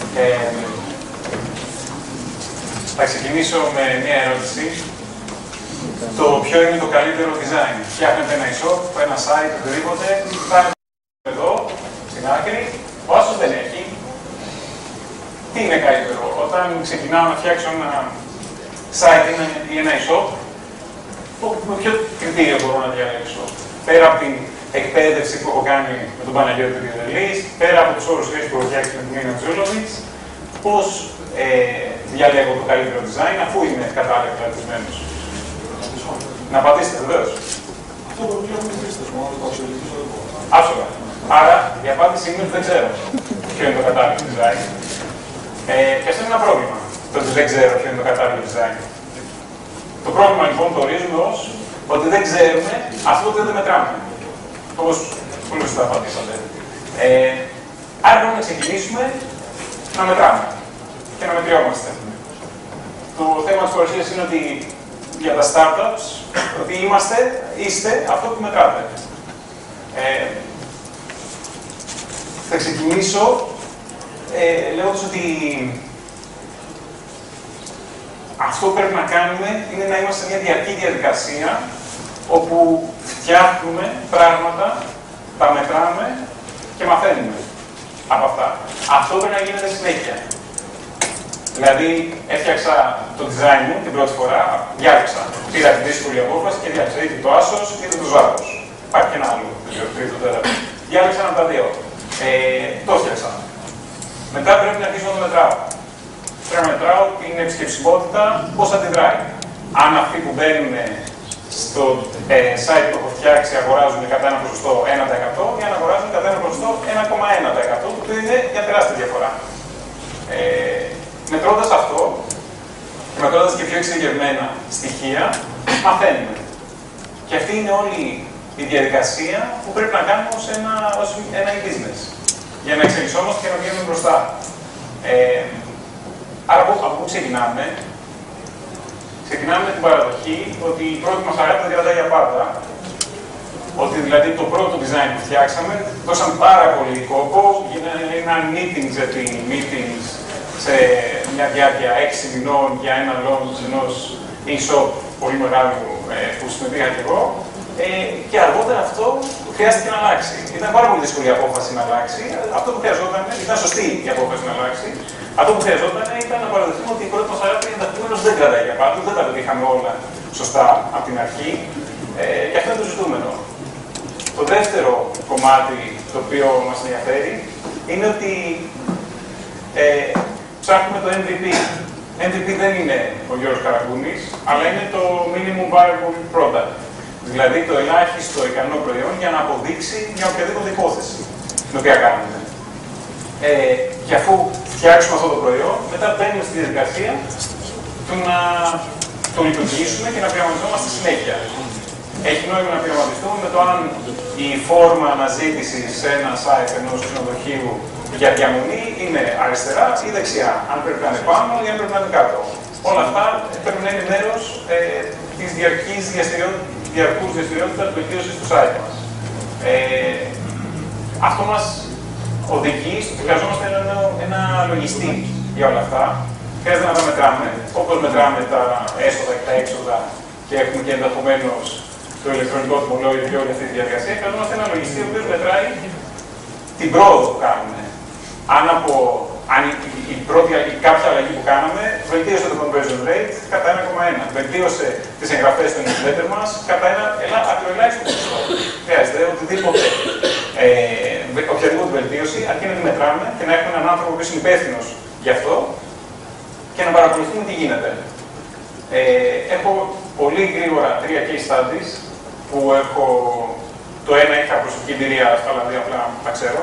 Θα ξεκινήσω με μια ερώτηση. Το ποιο είναι το καλύτερο design? Φτιάχνετε ένα e-shop, ένα site, οτιδήποτε, φτάνετε εδώ, στην άκρη, ο άσος δεν έχει. Τι είναι καλύτερο? Όταν ξεκινάω να φτιάξω ένα site ή ένα e-shop, με ποιο κριτήριο μπορώ να διαλέξω? Πέρα από την εκπαίδευση που έχω κάνει με τον Παναγιώτη Διοδελής, πέρα από τους όρους χρήσης που έχω φτιάξει με την Μίνα Τζούλοβιτς, πώς διαλέγω το καλύτερο design αφού είμαι κατάλληλα εκπαιδευμένος? Να απαντήσετε βεβαίως. Αυτό που βλέπουμε οι χρήστες μόνο, το αξιολογήσω εγώ. Άψογα. Άρα η απάντηση είναι ότι δεν ξέρω ποιο είναι το κατάλληλο design. Και αυτό είναι ένα πρόβλημα. Το ότι δεν ξέρω ποιο είναι το κατάλληλο design. Το πρόβλημα λοιπόν το ορίζουμε ως ότι δεν ξέρουμε αυτό το οποίο δεν μετράμε. Όπως πολύ σωστά απαντήσατε. Άρα πρέπει να ξεκινήσουμε να μετράμε και να μετριόμαστε. Το θέμα της παρουσίας είναι ότι για τα startups, ότι είστε αυτό που μετράτε. Θα ξεκινήσω λέγοντας ότι αυτό που πρέπει να κάνουμε είναι να είμαστε σε μια διαρκή διαδικασία όπου φτιάχνουμε πράγματα, τα μετράμε και μαθαίνουμε από αυτά. Αυτό πρέπει να γίνεται συνέχεια. Δηλαδή, έφτιαξα το design μου την πρώτη φορά, διάλεξα. Πήρα τη δύσκολη απόφαση και διάλεξα είτε το άσος είτε το ζάρος. Υπάρχει και ένα άλλο, τρίτο, τέταρτο. Διάλεξα ένα από τα δύο. Το έφτιαξα. Μετά πρέπει να αρχίσω να το μετράω. Πρέπει να μετράω την επισκεψιμότητα, πώς αντιδράει. Αν αυτοί που μπαίνουν στο site που έχω φτιάξει αγοράζουν κατά ένα ποσοστό 1% ή αν αγοράζουν κατά ένα ποσοστό 1,1%, το οποίο είναι μια τεράστια διαφορά. Μετρώντας αυτό και μετρώντας και πιο εξειδικευμένα στοιχεία, μαθαίνουμε. Και αυτή είναι όλη η διαδικασία που πρέπει να κάνουμε ως ένα e-business. Για να εξελισσόμαστε και να βγαίνουμε μπροστά. Άρα από πού ξεκινάμε? Ξεκινάμε με την παραδοχή ότι η πρώτη μας αγάπη δεν κρατάει για πάντα. Ότι δηλαδή το πρώτο design που φτιάξαμε, δώσαν πάρα πολύ κόπο, έγιναν meetings επί meetings σε μια διάρκεια 6 μηνών για ένα launch ενός e-shop πολύ μεγάλου που συμμετείχα και εγώ. Και αργότερα αυτό χρειάστηκε να αλλάξει. Ήταν πάρα πολύ δύσκολη η απόφαση να αλλάξει. Αυτό που χρειαζόταν, ήταν σωστή η απόφαση να αλλάξει. Αυτό που χρειαζόταν ήταν να παραδεχτούμε ότι η πρώτη μας αγάπη ενδεχομένως δεν κρατάει για πάντα, δεν τα πετύχαμε όλα σωστά από την αρχή. Και αυτό είναι το ζητούμενο. Το δεύτερο κομμάτι το οποίο μας ενδιαφέρει είναι ότι ψάχνουμε το MVP. MVP δεν είναι ο Γιώργος Καραγκούνης, αλλά είναι το Minimum Viable Product. Δηλαδή το ελάχιστο ικανό προϊόν για να αποδείξει μια οποιαδήποτε υπόθεση την οποία κάνουμε. Και αφού φτιάξουμε αυτό το προϊόν, μετά μπαίνουμε στη διαδικασία του να το λειτουργήσουμε και να πειραματιζόμαστε συνέχεια. Έχει νόημα να πειραματιστούμε με το αν η φόρμα αναζήτησης σε ένα site ενός ξενοδοχείου για διαμονή είναι αριστερά ή δεξιά. Αν πρέπει να είναι πάνω ή αν πρέπει να είναι κάτω. Όλα αυτά πρέπει να είναι μέρος της διαρκούς δραστηριότητας βελτίωσης του site μας. Αυτό μας οδηγεί στο ότι χρειαζόμαστε ένα λογιστή για όλα αυτά. Χρειάζεται να τα μετράμε, όπως μετράμε τα έσοδα και τα έξοδα και έχουμε και ενδεχομένως το ηλεκτρονικό τιμολόγιο και όλη αυτή τη διαδικασία. Χρειαζόμαστε ένα λογιστή ο οποίος μετράει την πρόοδο που κάνουμε. Αν κάποια αλλαγή που κάναμε βελτίωσε το conversion rate κατά 1,1. Βελτίωσε τις εγγραφές στο newsletter μας κατά ένα ακροελάχιστο ποσοστό. Χρειάζεται οποιαδήποτε βελτίωση, αρκεί να τη μετράμε και να έχουμε έναν άνθρωπο που είναι υπεύθυνος γι' αυτό και να παρακολουθούμε τι γίνεται. Έχω πολύ γρήγορα 3 case studies που έχω. Το ένα είχα προσωπική εμπειρία, στα άλλα δύο απλά τα ξέρω.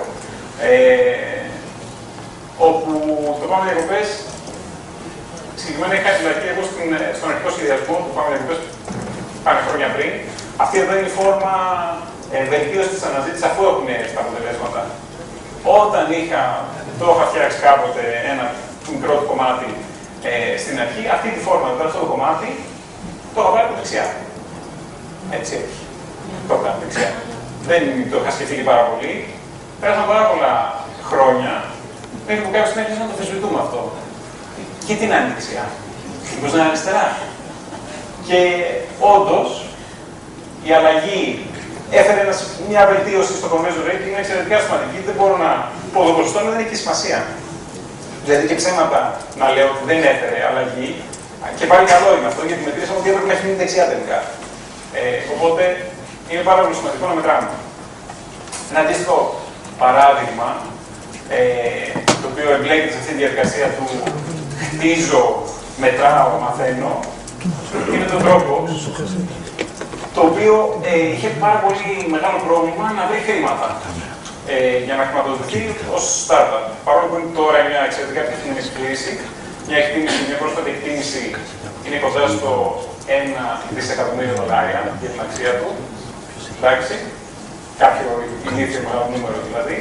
Όπου το Πάμε Διακοπές, συγκεκριμένα είχα εμπλακεί εγώ στον αρχικό σχεδιασμό του Πάμε Διακοπές πάνε χρόνια πριν. Αυτή εδώ είναι η φόρμα βελτίωση της αναζήτησης αφού έχουν έρθει τα αποτελέσματα. Όταν το είχα φτιάξει κάποτε ένα μικρό κομμάτι στην αρχή, αυτή τη φόρμα, δηλαδή αυτό το κομμάτι, το είχα βάλει από δεξιά. Έτσι έχει. Το έκανα δεξιά. Δεν το είχα σκεφτεί πάρα πολύ. Πέρασαν πάρα πολλά χρόνια Μέχρι που κάποιος άρχισε να το αμφισβητούμε αυτό. Και τι να είναι δεξιά, μήπως να είναι αριστερά. Και όντως, η αλλαγή έφερε μια βελτίωση στο conversion rate και είναι εξαιρετικά σημαντική. Δεν μπορώ να πω το ποσοστό, αλλά δεν έχει σημασία. Δηλαδή και ψέματα να λέω ότι δεν έφερε αλλαγή. Και πάλι καλό είναι αυτό, γιατί μετρήσαμε ότι έπρεπε να έχει μείνει δεξιά τελικά. Οπότε είναι πάρα πολύ σημαντικό να μετράμε. Ένα αντίστοιχο παράδειγμα, το οποίο εμπλέκεται σε αυτή τη διαδικασία του χτίζω, μετράω, μαθαίνω, είναι το Dropbox, το οποίο είχε πάρα πολύ μεγάλο πρόβλημα να βρει χρήματα για να χρηματοδοτηθεί ως startup. Παρόλο που είναι τώρα μια εξαιρετικά επιτυχημένη κλίση, μια πρόσφατη εκτίμηση είναι κοντά στο $1 δισεκατομμύριο για την αξία του. Εντάξει, κάποιο ηλίθιο μεγάλο νούμερο δηλαδή.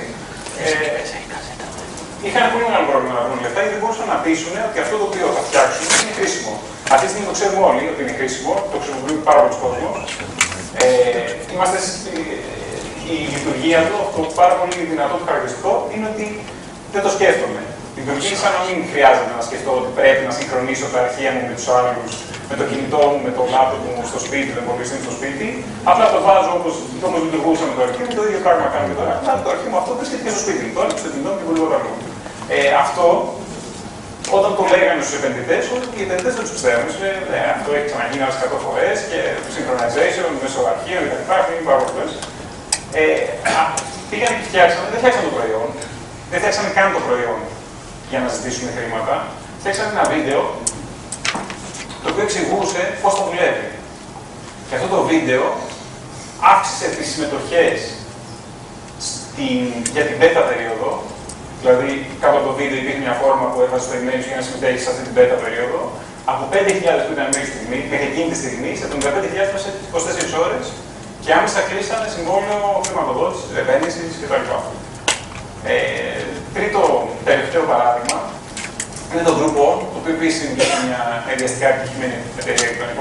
Είχαν πολύ μεγάλο πρόβλημα να βρουν λεφτά γιατί δεν μπορούσαν να πείσουν ότι αυτό το οποίο θα φτιάξουν είναι χρήσιμο. Αυτή τη στιγμή το ξέρουμε όλοι ότι είναι χρήσιμο, το χρησιμοποιούν πάρα πολλοί κόσμοι. Είμαστε η λειτουργία του, αυτό πάρα πολύ δυνατό του χαρακτηριστικό είναι ότι δεν το σκέφτομαι. Λειτουργεί σαν να μην χρειάζεται να σκεφτώ ότι πρέπει να συγχρονίσω τα αρχεία μου με τους άλλους, με το κινητό μου, με το λάπτοπ μου στο σπίτι, με υπολογιστή στο σπίτι. Απλά το βάζω όπως λειτουργούσα με το αρχείο μου, το ίδιο πράγμα κάνω και τώρα. Απλά το αρχείο μου αυτό βρίσκεται και στο σπίτι μου. Το άλλο στο κινητό μου και πολύ άλλο. Αυτό όταν το λέγανε στους επενδυτές, οι επενδυτές δεν τους πιστεύουν. Αυτό έχει ξαναγίνει άλλες 100 φορές και synchronization μέσω αρχείων κτλ. Είναι πάρα πολλές. Πήγανε και φτιάξανε, δεν φτιάξανε το προϊόν, δεν φτιάξανε καν το προϊόν για να ζητήσουν χρήματα. Φτιάξανε ένα βίντεο το οποίο εξηγούσε πώς θα δουλεύει. Και αυτό το βίντεο αύξησε τις συμμετοχές για την beta περίοδο. Δηλαδή, κάτω από το βίντεο υπήρχε μια φόρμα που έβαζε στο email για να συμμετέχει σε αυτή την beta περίοδο. Από 5.000 που ήταν μέχρι εκείνη τη στιγμή, σε 75.000 μέσα σε 24 ώρες και άμεσα κλείσανε συμβόλαιο χρηματοδότησης, επένδυσης κτλ. Τρίτο τελευταίο παράδειγμα είναι το Groupon, το οποίο επίσης είναι μια εδιαστικά επιτυχημένη εταιρεία κτλ.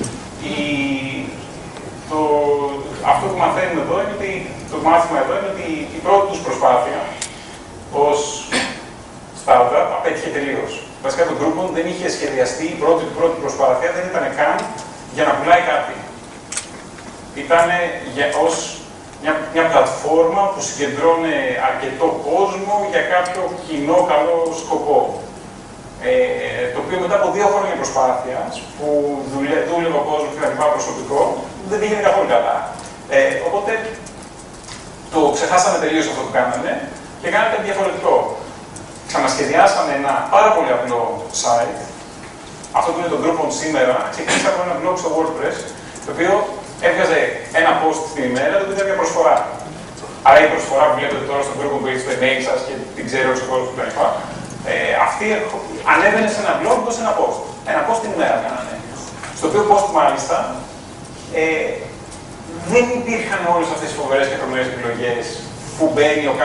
Αυτό που μαθαίνουμε εδώ είναι ότι το μάθημα εδώ είναι ότι η πρώτη τους προσπάθεια ως startup απέτυχε τελείως. Βασικά το Groupon δεν είχε σχεδιαστεί, η πρώτη προσπάθεια δεν ήταν καν για να πουλάει κάτι. Ήταν ως μια πλατφόρμα που συγκεντρώνει αρκετό κόσμο για κάποιο κοινό καλό σκοπό. Το οποίο μετά από 2 χρόνια προσπάθειας, που δούλευε ο κόσμος και τα προσωπικό, δεν πήγαινε καθόλου καλά. Οπότε το ξεχάσαμε τελείως αυτό που κάνανε και κάνανε κάτι διαφορετικό. Ξανασχεδιάσανε ένα πάρα πολύ απλό site, αυτό που είναι το Groupon σήμερα, ξεκίνησε από ένα blog στο WordPress, το οποίο έβγαζε ένα post την ημέρα, το οποίο ήταν μια προσφορά. Άρα η προσφορά που βλέπετε τώρα στο Groupon που έχει στο email σας και την ξέρει όλος ο κόσμος κτλ. Αυτή ανέβαινε σε ένα blog ως ένα post. Ένα post την ημέρα κάνανε. Στο οποίο post μάλιστα δεν υπήρχαν όλες αυτές τις φοβερές και τρομερές επιλογές που μπαίνει ο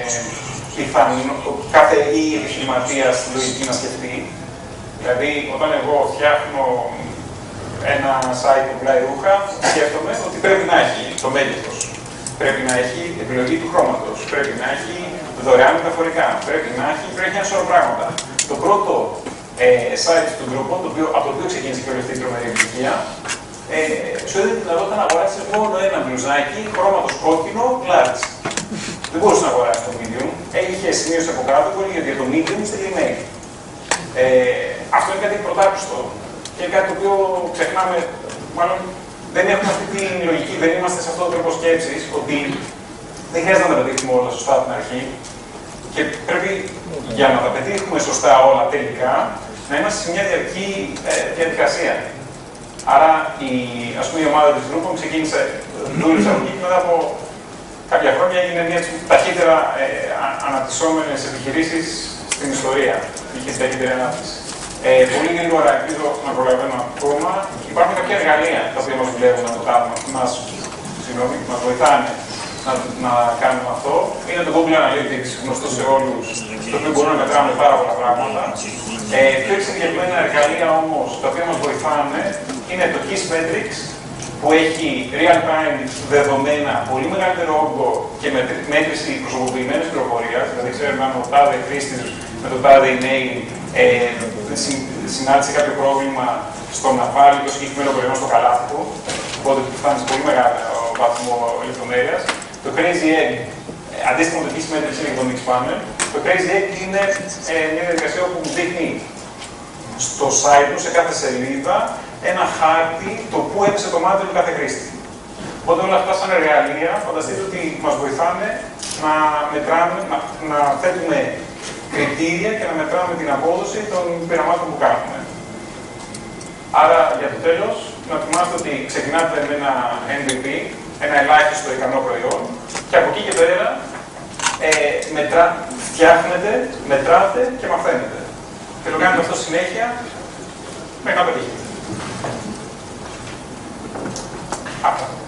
κάθε ή επιχειρηματίας στη λογική να σκεφτεί. Δηλαδή, όταν εγώ φτιάχνω ένα site που πουλάει ρούχα, σκέφτομαι ότι πρέπει να έχει το μέγεθος, πρέπει να έχει επιλογή του χρώματος, πρέπει να έχει δωρεάν μεταφορικά, πρέπει να έχει ένα σωρό πράγματα. Το πρώτο site του Groupon, από το οποίο ξεκίνησε και όλη αυτή η τρομερή επιτυχία, σου έδινε τη δυνατότητα να αγοράσει μόνο ένα μπλουζάκι χρώματος κόκκινο, large. Δεν μπορούσε να αγοράσει το medium. Είχε σημείωση από κάτω που έλεγε ότι το medium στέλνει email. Αυτό είναι κάτι πρωτάκουστο. Και είναι κάτι το οποίο ξεχνάμε, μάλλον δεν έχουμε αυτή τη λογική, δεν είμαστε σε αυτό το τρόπο σκέψης, ότι δεν χρειάζεται να τα πετύχουμε όλα σωστά από την αρχή. Και πρέπει για να τα πετύχουμε σωστά όλα τελικά, να είμαστε σε μια διαρκή διαδικασία. Άρα η ομάδα της Groupon ξεκίνησε, δούλεψε από εκεί και μετά από κάποια χρόνια έγινε μια ταχύτερα αναπτυσσόμενες επιχειρήσεις στην ιστορία. Είχε την ταχύτερη ανάπτυξη. Πολύ γρήγορα, ελπίζω να προλαβαίνω ακόμα, υπάρχουν κάποια εργαλεία τα οποία μας δουλεύουν να το κάνουμε, μας βοηθάνε να κάνουμε αυτό. Είναι το Google Analytics, γνωστό σε όλους, το οποίο μπορούμε να μετράμε πάρα πολλά πράγματα. Πιο εξειδικευμένα εργαλεία όμως, τα οποία μας βοηθάνε, είναι το Kissmetrics που έχει real-time δεδομένα, πολύ μεγαλύτερο όγκο και μέτρηση προσωποποιημένης πληροφορίας, δηλαδή ξέρουμε αν ο τάδε χρήστης με το τάδε email συνάντησε κάποιο πρόβλημα στο να βάλει το συγκεκριμένο προϊόν στο καλάθι του, οπότε φτάνει σε πολύ μεγάλο βαθμό λεπτομέρειας. Το Crazy Egg, αντίστοιχα με το τι μέτρηση είναι το Mixpanel, το Crazy Egg είναι μια διαδικασία όπου δείχνει στο site του, σε κάθε σελίδα, ένα χάρτη το πού έπεσε το μάτι του κάθε χρήστη. Οπότε όλα αυτά σαν εργαλεία, φανταστείτε ότι μας βοηθάνε να μετράμε, να θέτουμε κριτήρια και να μετράμε την απόδοση των πειραμάτων που κάνουμε. Άρα, για το τέλος, να θυμάστε ότι ξεκινάτε με ένα MVP, ένα ελάχιστο ικανό προϊόν, και από εκεί και πέρα φτιάχνετε, μετράτε και μαθαίνετε. Και το κάνετε αυτό συνέχεια μέχρι να πετύχετε. Αυτά.